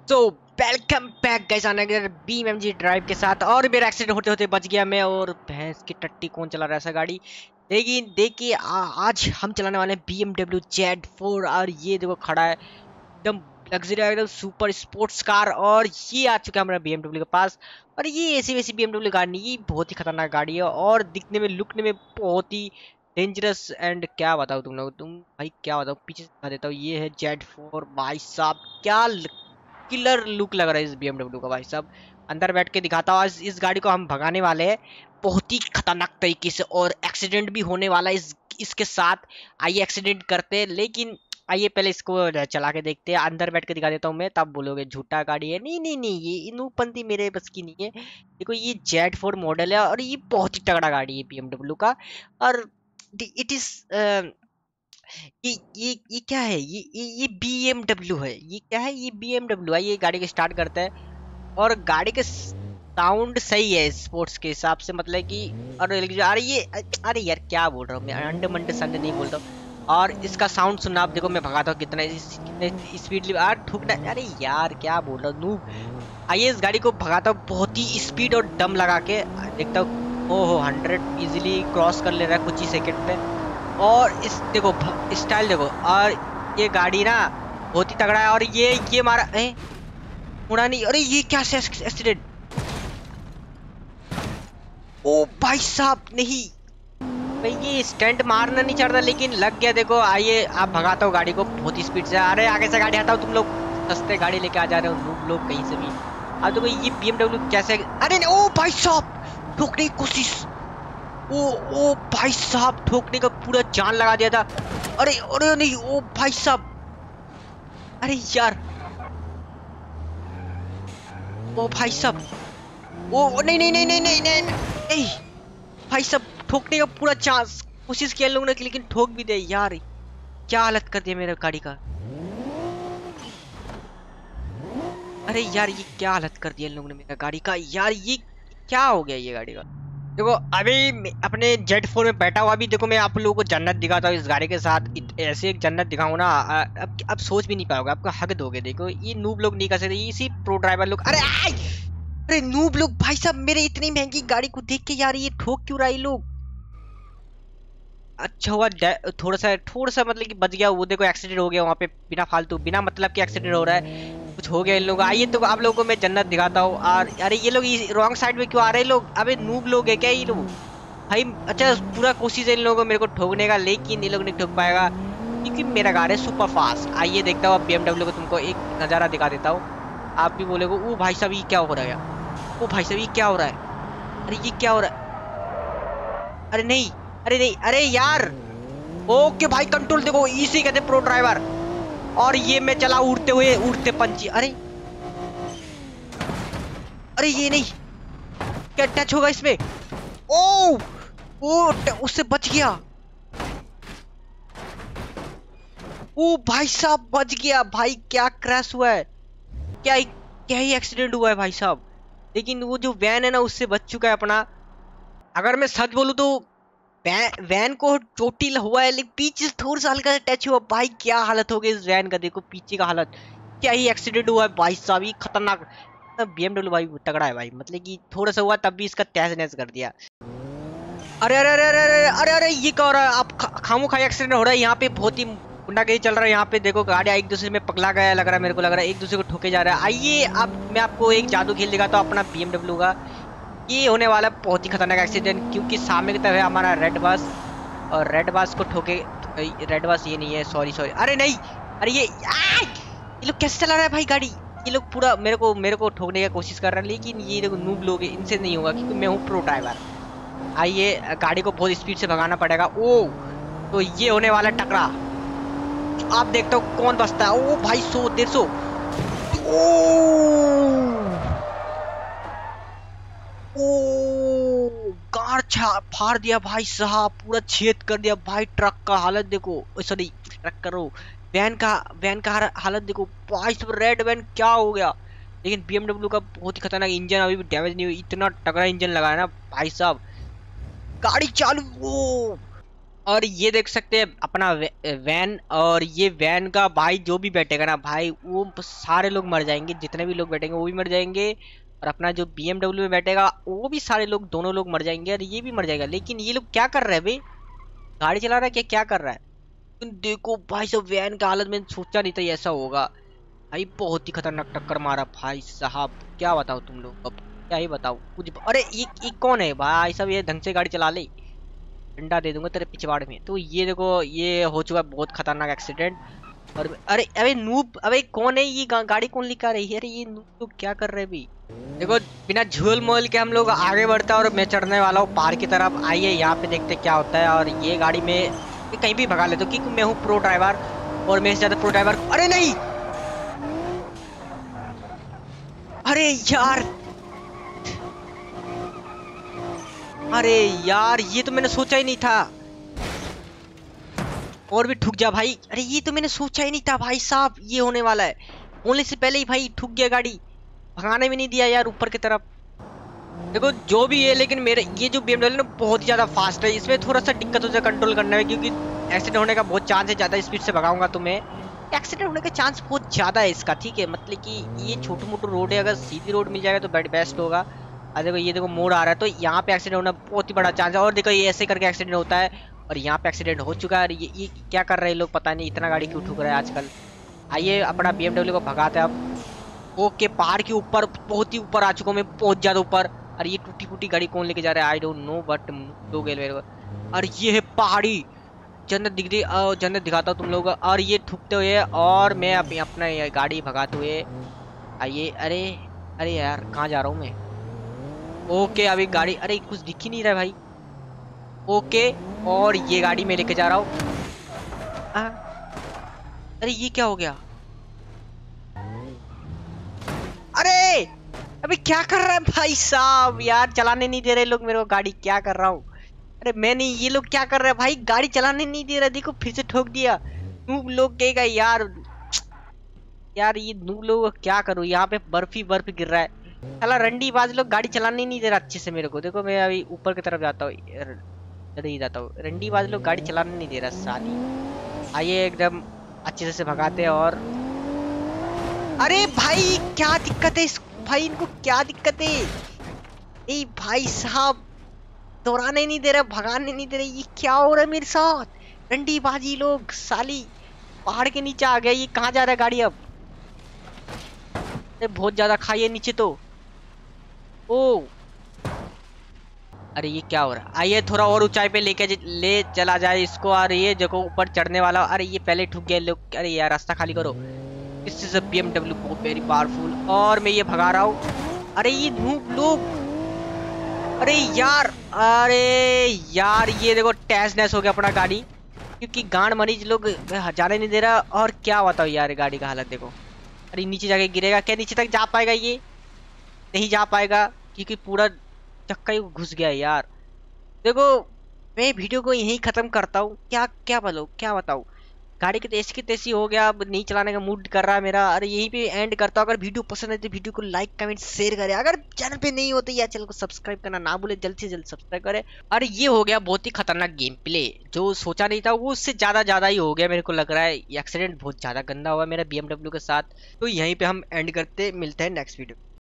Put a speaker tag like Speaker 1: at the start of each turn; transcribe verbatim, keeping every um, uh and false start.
Speaker 1: तो welcome back guys आने के बीएमजी ड्राइव के साथ। और मेरा एक्सीडेंट होते होते बच गया मैं, और भैंस की टट्टी कौन चला रहा है ऐसा गाड़ी। लेकिन देखिए आज हम चलाने वाले हैं B M W Z four. और ये देखो खड़ा है एकदम लग्जरी एकदम सुपर स्पोर्ट्स कार। और ये आ चुका है हमारा बी एम डब्ल्यू के पास। और ये ऐसी वैसी बी एम डब्ल्यू गाड़ी नहीं, ये बहुत ही खतरनाक गाड़ी है और दिखने में लुकने में बहुत ही डेंजरस। एंड क्या बताओ तुम लोग, तुम भाई क्या बताओ, पीछे दिखा देता हूँ। ये है जेड फोर भाई साहब, क्या किलर लुक लग रहा है इस बी एम डब्ल्यू का भाई साहब। अंदर बैठ के दिखाता हूँ। आज इस गाड़ी को हम भगाने वाले हैं बहुत ही खतरनाक तरीके से, और एक्सीडेंट भी होने वाला है इस इसके साथ। आइए एक्सीडेंट करते हैं, लेकिन आइए पहले इसको चला के देखते हैं। अंदर बैठ के दिखा देता हूँ मैं, तब बोलोगे झूठा गाड़ी है। नहीं नहीं नहीं, ये इनूपंथी मेरे बस की नहीं है। देखो ये जेड फोर मॉडल है और ये बहुत ही तगड़ा गाड़ी है बी एम डब्ल्यू का। और इट इज ये ये ये क्या है, ये ये ये बी एम डब्ल्यू है। ये क्या है, ये बी एम डब्ल्यू है। ये गाड़ी को स्टार्ट करता है और गाड़ी के साउंड सही है स्पोर्ट्स के हिसाब से, मतलब कि। और अरे ये अरे यार क्या बोल रहा हूँ मैं, अंडे मंडे संडे नहीं बोल रहा हूँ। और इसका साउंड सुनना आप, देखो मैं भगाता हूँ कितना कितने स्पीडली यार ठुकना। अरे यार क्या बोल रहा हूँ नूब। आइए इस गाड़ी को भगाता हूँ बहुत ही स्पीड और दम लगा के, देखता हूँ। ओहो हंड्रेड इजिली क्रॉस कर ले रहा है कुछ ही सेकंड में। और इस देखो स्टाइल देखो। और ये गाड़ी ना बहुत ही तगड़ा है। और ये ये मारा ए, मुड़ा नहीं। अरे ये क्या एक्सीडेंट। ओ भाई साहब नहीं भाई, ये स्टंट मारना नहीं चाहता लेकिन लग गया। देखो आइए आप भगाता हूँ गाड़ी को बहुत ही स्पीड से। अरे आगे से गाड़ी हटाओ, तुम लोग सस्ते गाड़ी लेके आ जा रहे हो नूब लोग कहीं से भी। अब देखो ये बी एम डब्ल्यू कैसे, अरे ओ भाई साहब ठोकने की कोशिश। ओ ओ भाई साहब ठोकने का पूरा जान लगा दिया था। अरे अरे नहीं, ओ भाई साहब, अरे यार, ओ भाई साहब, ओ नहीं नहीं नहीं नहीं नहीं नहीं, नहीं। भाई साहब ठोकने का पूरा चांस कोशिश किया लोगों ने, लेकिन ठोक भी दे यार। क्या हालत कर दिया मेरे गाड़ी का। अरे यार ये क्या हालत कर दिया लोगों ने मेरा गाड़ी का यार। ये क्या हो गया ये गाड़ी का। देखो अभी अपने जेड फोर में बैठा हुआ, अभी देखो मैं आप लोगों को जन्नत दिखाता हूँ इस गाड़ी के साथ। ऐसे एक जन्नत दिखाऊं ना, अब अब सोच भी नहीं पाओगे, आपका हक दोगे। देखो ये नूब लोग नहीं कर सकते, इसी प्रो ड्राइवर लोग। अरे आए! अरे नूब लोग भाई साहब, मेरे इतनी महंगी गाड़ी को देख के यार ये ठोक क्यों रहा है लोग। अच्छा हुआ थोड़ा सा थोड़ा सा मतलब कि बच गया। वो देखो एक्सीडेंट हो गया वहाँ पे, बिना फालतू बिना मतलब कि एक्सीडेंट हो रहा है, कुछ हो गया इन लोगों का। आइए तो आप लोगों को मैं जन्नत दिखाता हूँ। और अरे ये लोग रॉन्ग साइड में क्यों आ रहे हैं लोग। अबे नूब लोग है क्या ये लोग भाई। अच्छा पूरा कोशिश है इन लोगों को मेरे को ठोकने का, लेकिन ये लोग नहीं ठोक पाएगा क्योंकि मेरा कार है सुपर फास्ट। आइए देखता हूँ अब बी एम डब्ल्यू को तुमको एक नज़ारा दिखा देता हूँ। आप भी बोलोगे ओ भाई साहब ये क्या हो रहा है, ओ भाई साहब ये क्या हो रहा है, अरे ये क्या हो रहा है। अरे नहीं अरे नहीं अरे यार। ओके भाई कंट्रोल देखो, इसी कहते प्रो ड्राइवर। और ये मैं चला उड़ते हुए उड़ते पंची। अरे अरे ये नहीं, क्या टच होगा इसमें। ओ ओ उससे बच गया। ओ भाई साहब बच गया भाई, क्या क्रैश हुआ है, क्या क्या ही एक्सीडेंट हुआ है भाई साहब। लेकिन वो जो वैन है ना उससे बच चुका है अपना। अगर मैं सच बोलूं तो वैन वैन को चोटी हुआ है, लेकिन पीछे थोड़ा सा हल्का टच हुआ। भाई क्या हालत हो गई इस वैन का, देखो पीछे का हालत, क्या ही एक्सीडेंट हुआ है भाई साहब। ये खतरनाक बी एम डब्ल्यू भाई तगड़ा है भाई, मतलब कि थोड़ा सा हुआ तब भी इसका तहस नहस कर दिया। अरे अरे अरे अरे अरे अरे अरे ये क्या हो रहा है। आप खामो खाई एक्सीडेंट हो रहा है यहाँ पे, बहुत ही गुंडागर्दी चल रहा है यहाँ पे। देखो गाड़ियाँ एक दूसरे में पकड़ा गया लग रहा है, मेरे को लग रहा है एक दूसरे को ठोके जा रहा है। आइए अब मैं आपको एक जादू खेल दिखाता हूँ अपना बी एम डब्ल्यू का। ये होने वाला बहुत ही खतरनाक एक्सीडेंट, क्योंकि सामने की तरफ है हमारा रेड बस, और रेड बस को ठोके। रेड बस ये नहीं है, सॉरी सॉरी। अरे नहीं अरे ये ये लोग कैसे चला रहा है भाई गाड़ी। ये लोग पूरा मेरे को मेरे को ठोकने की कोशिश कर रहा है, लेकिन ये देखो नूब लोग इनसे नहीं होगा क्योंकि मैं हूँ प्रो ड्राइवर। आइए गाड़ी को बहुत स्पीड से भगाना पड़ेगा। ओ तो ये होने वाला टकरा, आप देखते हो कौन बचता है। ओ भाई सौ डेढ़ सौ। ओ कार फाड़ दिया भाई साहब, पूरा छेद कर दिया भाई। ट्रक का हालत देखो, सॉरी ट्रक करो वैन का वैन का हालत देखो भाई साहब। रेड वैन क्या हो गया। लेकिन बी एम डब्ल्यू का बहुत ही खतरनाक इंजन अभी भी डैमेज नहीं हुई, इतना तगड़ा इंजन लगा है ना भाई साहब। गाड़ी चालू, ओ और ये देख सकते हैं अपना वे, वैन, और ये वैन का भाई जो भी बैठेगा ना भाई वो सारे लोग मर जाएंगे, जितने भी लोग बैठेंगे वो भी मर जाएंगे। और अपना जो बी एम डब्ल्यू में बैठेगा वो भी सारे लोग, दोनों लोग मर जाएंगे, और ये भी मर जाएगा। लेकिन ये लोग क्या कर रहे हैं भाई, गाड़ी चला रहा है क्या, क्या कर रहा है? तुम देखो भाई सब वैन का हालत, मैंने सोचा नहीं था ये ऐसा होगा भाई। बहुत ही खतरनाक टक्कर मारा भाई साहब, क्या बताओ तुम लोग, अब क्या ही बताओ कुछ। अरे ये, ये कौन है भाई सब, ये ढंग से गाड़ी चला ले, डंडा दे दूंगा तेरे पिछवाड़े में। तो ये देखो ये हो चुका बहुत खतरनाक एक्सीडेंट। और अरे अरे नूब, अबे कौन है ये, गा, गाड़ी कौन लेकर आ रही है? अरे ये नूब तो क्या कर रहे भी। देखो बिना झूल मोल के हम लोग आगे बढ़ते हैं, और मैं चढ़ने वाला हूँ पहाड़ की तरफ। आइए यहाँ पे देखते क्या होता है। और ये गाड़ी में कहीं भी भगा लेता हूँ क्योंकि मैं हूँ प्रो ड्राइवर, और मेरे से ज्यादा प्रो ड्राइवर। अरे नहीं, अरे यार, अरे यार ये तो मैंने सोचा ही नहीं था। और भी ठुक जा भाई, अरे ये तो मैंने सोचा ही नहीं था भाई साहब ये होने वाला है। होने से पहले ही भाई ठुक गया गाड़ी, भगाने भी नहीं दिया यार ऊपर की तरफ। देखो जो भी है, लेकिन मेरे ये जो बी एम डब्ल्यू ना बहुत ही ज्यादा फास्ट है, इसमें थोड़ा सा दिक्कत हो जाए कंट्रोल करने में, क्योंकि एक्सीडेंट होने का बहुत चांस है। ज्यादा स्पीड से भगाऊंगा तो मैं एक्सीडेंट होने का चांस बहुत ज्यादा है इसका, ठीक है। मतलब कि ये छोटू मोटू रोड है, अगर सीधी रोड मिल जाएगा तो बेट बेस्ट होगा। और देखो ये देखो मोड़ आ रहा है, तो यहाँ पे एक्सीडेंट होना बहुत ही बड़ा चांस है। और देखो ये ऐसे करके एक्सीडेंट होता है, और यहाँ पे एक्सीडेंट हो चुका है। और ये, ये क्या कर रहे हैं लोग, पता नहीं इतना गाड़ी क्यों ठुक रहा है आजकल। आइए अपना बी एम डब्ल्यू को भगाते हैं अब। ओके पहाड़ के ऊपर, बहुत ही ऊपर आ चुका हूँ मैं, बहुत ज्यादा ऊपर। और ये टूटी फूटी गाड़ी कौन लेके जा रहा है आई डोंट नो, बट लोग मेरे को। और ये है पहाड़ी जन्नत दिख रही, जन्नत दिखाता हूँ तुम लोग। और ये ठुकते हुए, और मैं अभी अपना ये गाड़ी भगाते हुए। आइए, अरे अरे यार कहाँ जा रहा हूँ मैं। ओके अभी गाड़ी, अरे कुछ दिख ही नहीं रहा है भाई। ओके और ये गाड़ी मैं लेके जा रहा हूँ। अरे ये क्या हो गया, अरे अबे क्या कर रहा है भाई साहब, यार चलाने नहीं दे रहे लोग मेरे को गाड़ी, क्या कर रहा हूँ। अरे मैं नहीं, ये लोग क्या कर रहे हैं भाई, गाड़ी चलाने नहीं दे रहा। देखो फिर से ठोक दिया। नूब लोग कहेगा यार, यार ये नूब लोग क्या करूँ, यहाँ पे बर्फ ही बर्फ गिर रहा है। साला रंडी बाज लोग गाड़ी चलाने नहीं दे रहा अच्छे से मेरे को। देखो मैं अभी ऊपर की तरफ जाता हूँ, इधर ही जाता हूँ। रंडी बाज लोग गाड़ी चलाने नहीं दे रहा साली। आइए एकदम अच्छे से भगाते हैं। और अरे भाई क्या दिक्कत है इस भाई, इनको क्या दिक्कत है। ए भाई साहब दौड़ाने नहीं दे रहे, भगाने नहीं दे रहे, ये क्या हो रहा है मेरे साथ। रंडी बाजी लोग साली पहाड़ के नीचे आ गया। ये कहाँ जा रहा है गाड़ी अब, बहुत ज्यादा खाई है नीचे तो। ओ अरे ये क्या हो रहा है। आइए थोड़ा और ऊंचाई पे लेके ले चला जाए इसको। और ये देखो ऊपर चढ़ने वाला, अरे ये पहले ठुक गए लोग। अरे यार रास्ता खाली करो, this is a B M W बहुत वेरी पावरफुल। और मैं ये भगा रहा हूँ। अरे ये नूब लोग, अरे यार, अरे यार ये देखो टैस नैस हो गया अपना गाड़ी, क्योंकि गांड मरीज लोग जाने नहीं दे रहा। और क्या बताओ यार गाड़ी का हालत देखो। अरे नीचे जाके गिरेगा क्या, नीचे तक जा पाएगा ये, नहीं जा पाएगा क्योंकि पूरा चक्का ही घुस गया यार। देखो मैं वीडियो को यहीं खत्म करता हूँ, क्या क्या बोलो क्या बताऊँ। गाड़ी की तैसी की तैसी हो गया, अब नहीं चलाने का मूड कर रहा है मेरा। अरे यहीं पे एंड करता हूँ। अगर वीडियो पसंद है तो वीडियो को लाइक कमेंट शेयर करें। अगर चैनल पे नहीं होते या चैनल को सब्सक्राइब करना ना भूले, जल्द से जल्द सब्सक्राइब करें। अरे ये हो गया बहुत ही खतरनाक गेम प्ले, जो सोचा नहीं था वो उससे ज्यादा ज्यादा ही हो गया मेरे को लग रहा है। एक्सीडेंट बहुत ज्यादा गंदा हुआ मेरा बी एम डब्ल्यू के साथ। तो यहीं पे हम एंड करते, मिलते हैं नेक्स्ट वीडियो।